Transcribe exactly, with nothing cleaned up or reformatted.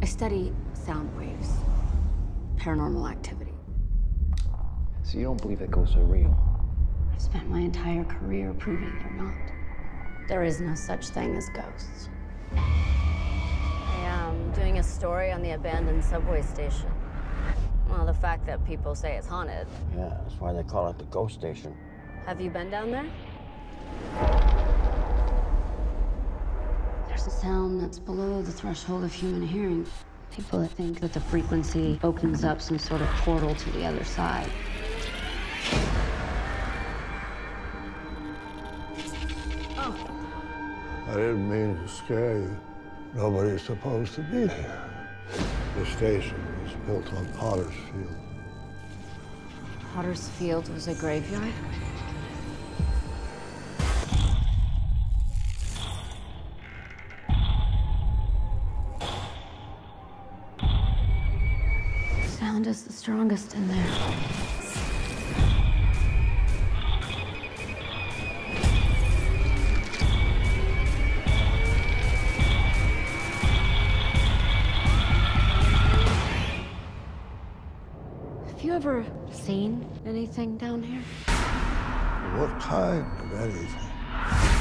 study sound waves, paranormal activity. So you don't believe that ghosts are real? I've spent my entire career proving they're not. There is no such thing as ghosts. I am doing a story on the abandoned subway station. Well, the fact that people say it's haunted. Yeah, that's why they call it the ghost station. Have you been down there? There's a sound that's below the threshold of human hearing. People that think that the frequency opens up some sort of portal to the other side. Oh. I didn't mean to scare you. Nobody's supposed to be there. The station was built on Potter's Field. Potter's Field was a graveyard? Sound is the strongest in there. Have you ever seen anything down here? What kind of anything?